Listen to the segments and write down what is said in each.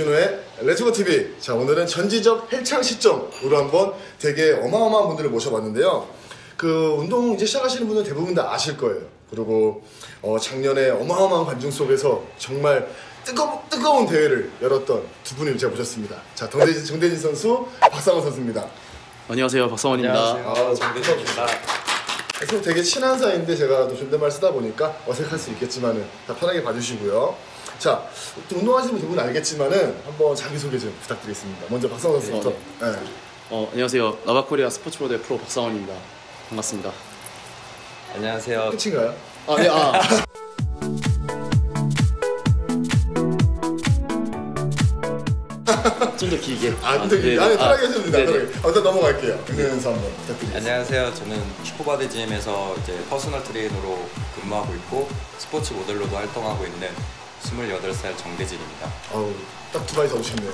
이준호의 레츠고 TV. 자, 오늘은 전지적 헬창 시점으로 한번 되게 어마어마한 분들을 모셔봤는데요. 그 운동 이제 시작하시는 분은 대부분 다 아실 거예요. 그리고 작년에 어마어마한 관중 속에서 정말 뜨거운 대회를 열었던 두 분을 제가 모셨습니다. 자, 정대진 선수, 박상원 선수입니다. 안녕하세요, 박상원입니다. 안녕하세요, 정대진입니다. 그래서 되게 친한 사이인데 제가 또 존댓말 쓰다 보니까 어색할 수 있겠지만은 다 편하게 봐주시고요. 자, 또 운동하시는 분 대부분 알겠지만은 한번 자기소개 좀 부탁드리겠습니다. 먼저 박상원 선수부터. 네. 안녕하세요, 나바코리아 스포츠로드의 프로 박상원입니다. 반갑습니다. 안녕하세요. 끝인가요? 좀 더 길게. 근데 편하게 해줍니다. 일단 넘어갈게요. 그러면서 한번 부탁드립니다. 안녕하세요. 저는 슈퍼바디 짐에서 이제 퍼스널 트레이너로 근무하고 있고 스포츠 모델로도 활동하고 있는 28살 정대진입니다. 딱 두 마디 더 오셨네요.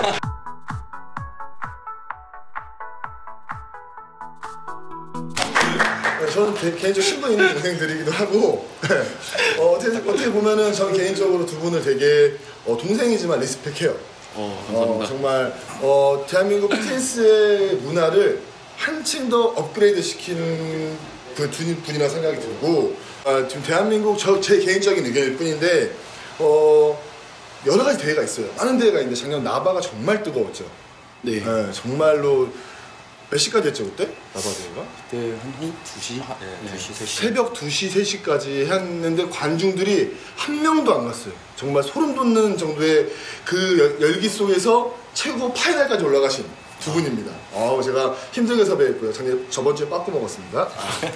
저는 개인적으로 신분 있는 동생들이기도 하고 어떻게 보면은 저는 개인적으로 두 분을 되게 동생이지만 리스펙해요. 감사합니다. 정말 대한민국 피트니스의 문화를 한층 더 업그레이드 시키는 그 두 분이라 생각이 들고 지금 대한민국 제 개인적인 의견일 뿐인데 여러 가지 대회가 있어요. 많은 대회가 있는데 작년 나바가 정말 뜨거웠죠. 네. 정말로 몇 시까지 했죠 그때? 나바 대회가? 그때 한 2시? 네, 2시, 3시. 새벽 2시, 3시까지 했는데 관중들이 한 명도 안 갔어요. 정말 소름 돋는 정도의 그 열기 속에서 최고 파이널까지 올라가신 두 분입니다. 제가 힘들게 섭외했고요. 저번 주에 빠꾸 먹었습니다.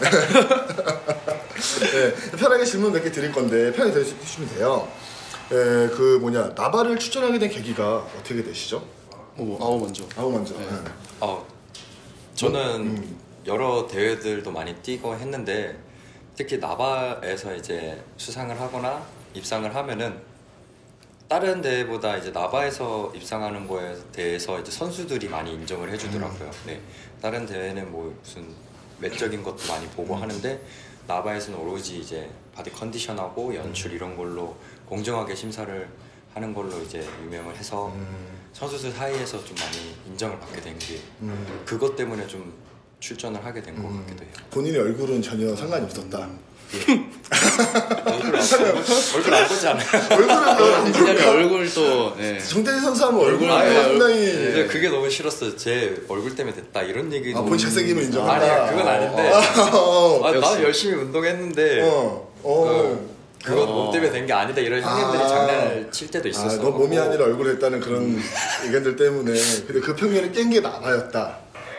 네, 편하게 질문 몇 개 드릴 건데 편하게 들으시면 돼요. 나바를 추천하게 된 계기가 어떻게 되시죠? 먼저. 네. 저는 여러 대회들도 많이 뛰고 했는데 특히 나바에서 이제 수상을 하거나 입상을 하면은 다른 대회보다 이제 나바에서 입상하는 거에 대해서 이제 선수들이 많이 인정을 해주더라고요. 네. 다른 대회는 뭐 무슨 외적인 것도 많이 보고 하는데 나바에서는 오로지 이제 바디 컨디션하고 연출 이런 걸로 공정하게 심사를 하는 걸로 이제 유명을 해서 선수들 사이에서 좀 많이 인정을 받게 된 게 그것 때문에 좀 출전을 하게 된 것 같기도 해요. 본인의 얼굴은 전혀 상관이 없었다. 얼굴 안 보지 않아요? 얼굴은 얼굴도 정대진 선수 하면 얼굴은 상당히 그게 너무 싫었어요. 제 얼굴 때문에 됐다 이런 얘기도. 본인 잘생김을 인정한다. 아니야, 그건 아닌데. 나는 열심히 운동했는데 그건 몸 때문에 된 게 아니다 이런 형님들이 장난을 칠 때도 있었어. 너 몸이 아니라 얼굴을 했다는 그런 의견들 때문에. 근데 그 편견을 깬 게 나바였다.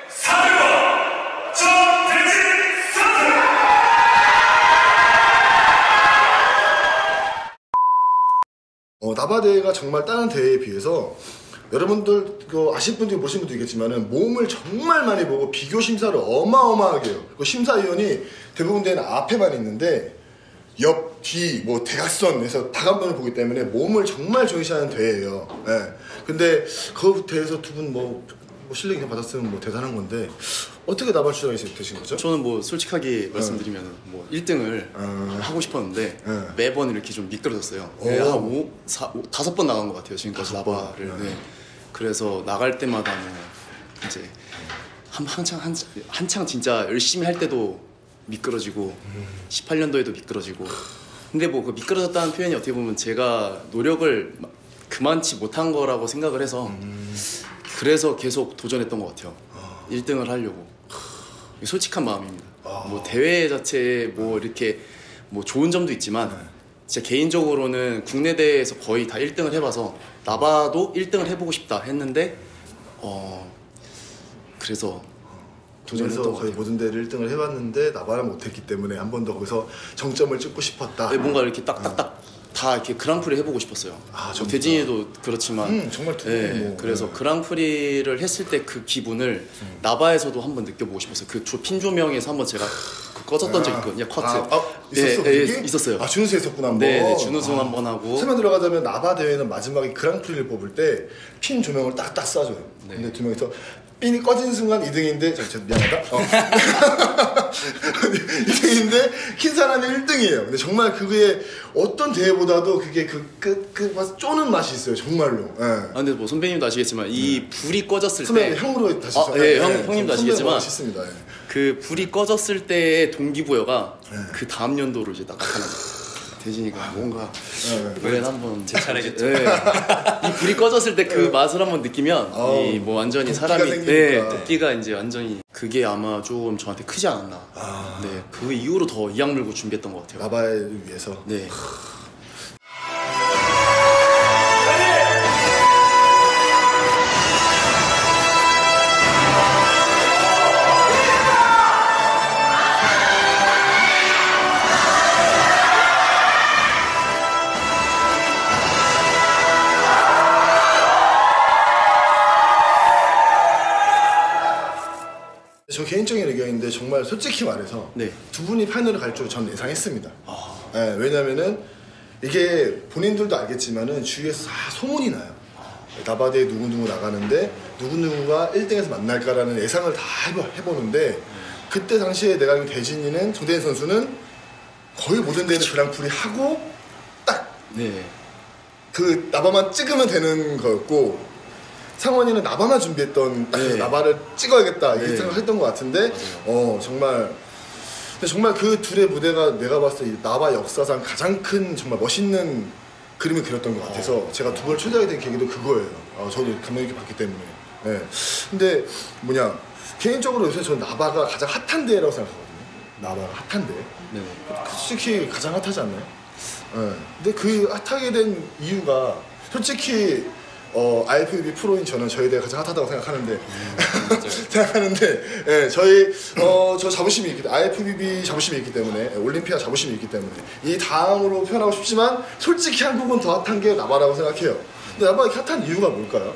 나바 대회가 정말 다른 대회에 비해서 여러분들 아실 분들이 모르신 분도 있겠지만은 몸을 정말 많이 보고 비교 심사를 어마어마하게 해요. 그 심사위원이 대부분 대회는 앞에만 있는데 옆, 뒤, 대각선에서 다각면을 보기 때문에 몸을 정말 중시하는 대회예요. 네. 근데 그 대회에서 두 분 실력이 받았으면 대단한 건데 어떻게 나발 추천이 되신 거죠? 저는 솔직하게 말씀드리면 1등을 하고 싶었는데 매번 이렇게 좀 미끄러졌어요. 한 5번 나간 것 같아요 지금까지 나바를. 네. 그래서 나갈 때마다 이제 한창 진짜 열심히 할 때도 미끄러지고 18년도에도 미끄러지고. 근데 그 미끄러졌다는 표현이 어떻게 보면 제가 노력을 그만치 못한 거라고 생각을 해서 그래서 계속 도전했던 것 같아요. 1등을 하려고. 솔직한 마음입니다. 대회 자체에 이렇게 좋은 점도 있지만 진짜 개인적으로는 국내 대회에서 거의 다 1등을 해봐서 나바도 1등을 해보고 싶다 했는데 그래서 도전해서 거의 모든 대회를 1등을 해봤는데 나바를 못했기 때문에 한 번 더 거기서 정점을 찍고 싶었다. 네, 뭔가 이렇게 딱딱딱 다 이렇게 그랑프리 해보고 싶었어요. 대진이도 그렇지만 정말 그래서 그랑프리를 했을 때 그 기분을 나바에서도 한번 느껴보고 싶었어요. 그 핀 조명에서 한번 제가 꺼졌던 적이 있거든요. 커트. 있었어? 예, 그게? 있었어요. 아 준우승 했었구나 한번. 네, 준우승 한번 하고. 설명 들어가자면 나바 대회는 마지막에 그랑프리를 뽑을 때 핀 조명을 딱딱 쏴줘요. 네. 근데 두 명이서 핀이 꺼진 순간 2등인데 저 미안하다. 2등인데 킨 사람이 1등이에요. 근데 정말 그게 어떤 대회보다도 그게 그 쪼는 맛이 있어요. 정말로. 예. 아 근데 뭐 선배님도 아시겠지만 이 불이 꺼졌을 선배님 때 형으로 다시 형님도 아시겠지만 맛있습니다. 예. 그 불이 꺼졌을 때의 동기부여가 그 다음 연도로 이제 딱 나타나죠. 대진이가 뭔가 이번엔 한번 제 차례겠죠. 네. 이 불이 꺼졌을 때 그 맛을 한번 느끼면 이 뭐 완전히 도끼가 사람이 생기니까. 도끼가 이제 완전히 그게 아마 좀 저한테 크지 않았나. 네, 그 이후로 더 이악 물고 준비했던 것 같아요. 나바를 위해서. 네. 저 개인적인 의견인데 정말 솔직히 말해서 네. 두 분이 파이널을 갈 줄 전 예상했습니다. 네, 왜냐면은 이게 본인들도 알겠지만은 주위에서 다 소문이 나요. 나바대에 누구누구 나가는데 누구누구가 1등에서 만날까라는 예상을 다 해보는데 그때 당시에 내가 알기로 대진이는 정대인 선수는 거의 모든 대회를 그랑프리 하고 딱 네. 그 나바만 찍으면 되는 거였고 상원이는 나바만 준비했던 딱 네. 나바를 찍어야겠다 이 네. 생각을 했던 것 같은데 정말 근데 정말 그 둘의 무대가 내가 봤을 때 이 나바 역사상 가장 큰 정말 멋있는 그림을 그렸던 것 같아서 제가 두 번을 초대하게 된 계기도 그거예요. 저도 감명 깊게 봤기 때문에. 네. 근데 뭐냐 개인적으로 요새 저는 나바가 가장 핫한 대회라고 생각하거든요. 나바가 핫한 대회. 네. 솔직히 가장 핫하지 않나요? 네. 근데 그 핫하게 된 이유가 솔직히 IFBB 프로인 저는 저희 대회가 가장 핫하다고 생각하는데 생각하는데 예, 저 자부심이 있기 때문에 IFBB 자부심이 있기 때문에 올림피아 자부심이 있기 때문에 이 다음으로 표현하고 싶지만 솔직히 한국은 더 핫한 게 나바라고 생각해요. 근데 나바가 이렇게 핫한 이유가 뭘까요?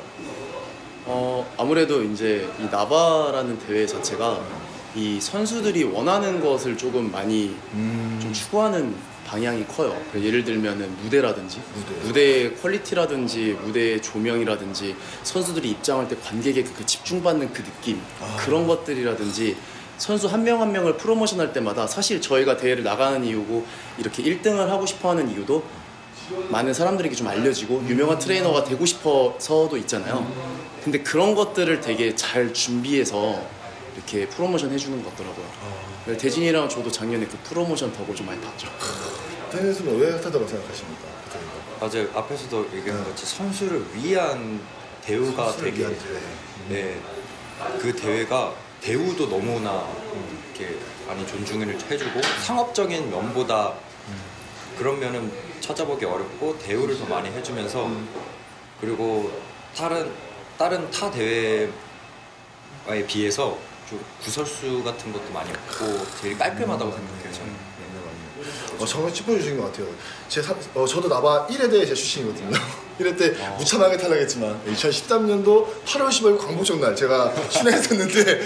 아무래도 이제 이 나바라는 대회 자체가 이 선수들이 원하는 것을 조금 많이 좀 추구하는 방향이 커요. 예를 들면은 무대라든지 무대의 퀄리티라든지 무대의 조명이라든지 선수들이 입장할 때 관객의 그 집중받는 그 느낌 그런 것들이라든지 선수 한 명 한 명을 프로모션 할 때마다 사실 저희가 대회를 나가는 이유고 이렇게 1등을 하고 싶어 하는 이유도 많은 사람들에게 좀 알려지고 유명한 트레이너가 되고 싶어서도 있잖아요. 근데 그런 것들을 되게 잘 준비해서 이렇게 프로모션 해주는 것 같더라고요. 대진이랑 저도 작년에 그 프로모션 덕을 좀 많이 봤죠. 테니스는 왜 핫하다고 생각하십니까? 맞아요. 앞에서도 얘기한 것처럼 선수를 위한 대우가 선수를 되게 위한 대회. 네, 그 대회가 대우도 너무나 이렇게 많이 존중을 해주고 상업적인 면보다 그런 면은 찾아보기 어렵고 대우를 더 많이 해주면서 그리고 다른 타 대회에 비해서 좀 구설수 같은 것도 많이 없고 제일 깔끔하다고 생각해요. 저는. 정말 짚어주신 것 같아요. 저도 나바 1회 대회 제 출신이거든요. 1회 때 무참하게 탈락했지만 2013년도 8월 15일 광복절 날 제가 순회했었는데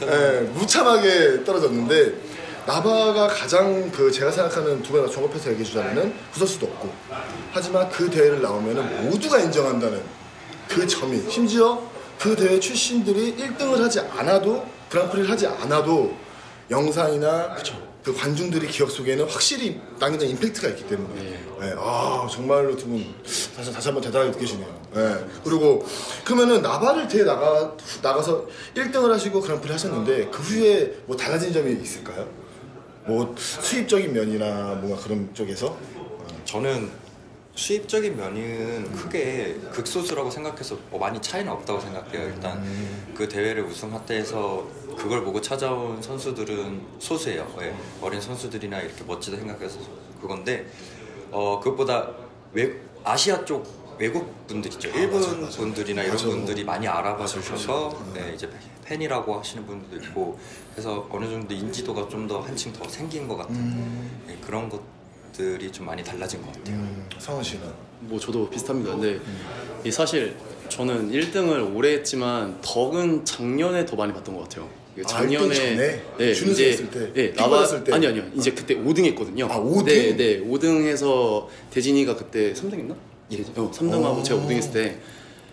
무참하게 떨어졌는데 나바가 가장 제가 생각하는 두 개가 종합해서 얘기해 주자면은 구설수도 없고 하지만 그 대회를 나오면은 모두가 인정한다는 그 점이 심지어 그 대회 출신들이 1등을 하지 않아도 그랑프리를 하지 않아도 영상이나 그 관중들의 기억 속에는 확실히 남기는 임팩트가 있기 때문에 정말로 두 분 다시 한번 대단하게 느껴지네요. 그리고 그러면은 나바를 대회 나가서 1등을 하시고 그랑프리 하셨는데 그 후에 뭐 달라진 점이 있을까요? 뭐 수입적인 면이나 뭔가 그런 쪽에서? 저는 수입적인 면은 크게 극소수라고 생각해서 많이 차이는 없다고 생각해요. 일단 그 대회를 우승하태해서 그걸 보고 찾아온 선수들은 소수예요. 어린 선수들이나 이렇게 멋지다 생각해서 그건데 그것보다 아시아 쪽 외국 분들 있죠. 일본 분들이나 이런 분들이 많이 알아봐 주셔서 이제 팬이라고 하시는 분들도 있고 그래서 어느 정도 인지도가 좀 더 한층 더 생긴 것 같은 그런 것들이 좀 많이 달라진 것 같아요. 상원 씨는? 뭐 저도 비슷합니다. 근데 이 사실 저는 1등을 오래 했지만 덕은 작년에 더 많이 봤던 것 같아요. 작년에 전에? 준우승 했을 때? 네, 픽 받았을 때? 아니요 이제 그때 5등 했거든요. 5등? 네 5등 해서 대진이가 그때 3등 했나? 3등하고 제가 5등 했을 때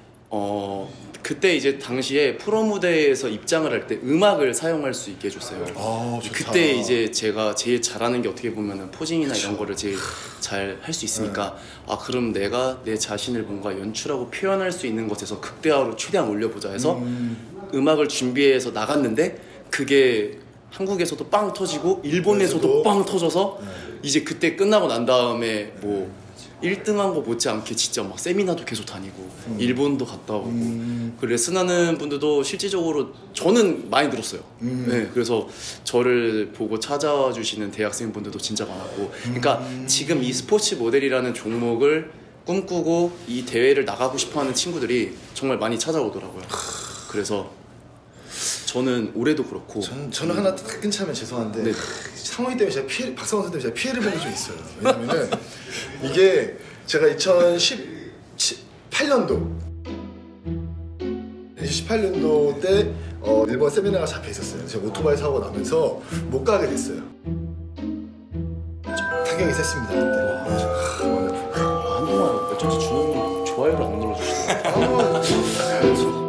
그때 이제 당시에 프로 무대에서 입장을 할 때 음악을 사용할 수 있게 해줬어요. 좋다. 그때 이제 제가 제일 잘하는 게 어떻게 보면은 포징이나 이런 거를 제일 잘 할 수 있으니까 그럼 내가 내 자신을 뭔가 연출하고 표현할 수 있는 것에서 극대화로 최대한 올려보자 해서 음악을 준비해서 나갔는데 그게 한국에서도 빵 터지고 일본에서도 빵 터져서 이제 그때 끝나고 난 다음에 뭐 1등한 거 못지않게 진짜 막 세미나도 계속 다니고 일본도 갔다 오고 그 레슨하는 분들도 실질적으로 저는 많이 늘었어요. 네, 그래서 저를 보고 찾아와 주시는 대학생분들도 진짜 많았고 그러니까 지금 이 스포츠 모델이라는 종목을 꿈꾸고 이 대회를 나가고 싶어하는 친구들이 정말 많이 찾아오더라고요. 그래서 저는 올해도 그렇고 저는 하나 끊자면 죄송한데 네. 상호이 때문에 제가 박상원 선수 때문에 제가 피해를 본 게 좀 있어요. 왜냐면은 이게 제가 2018년도 때 일본 세미나가 잡혀 있었어요. 제가 오토바이 사고 나면서 못 가게 됐어요. 타격이 셌습니다 그때. 한동안 어쩐지 준호님 좋아요를 안 눌러주시더라고요.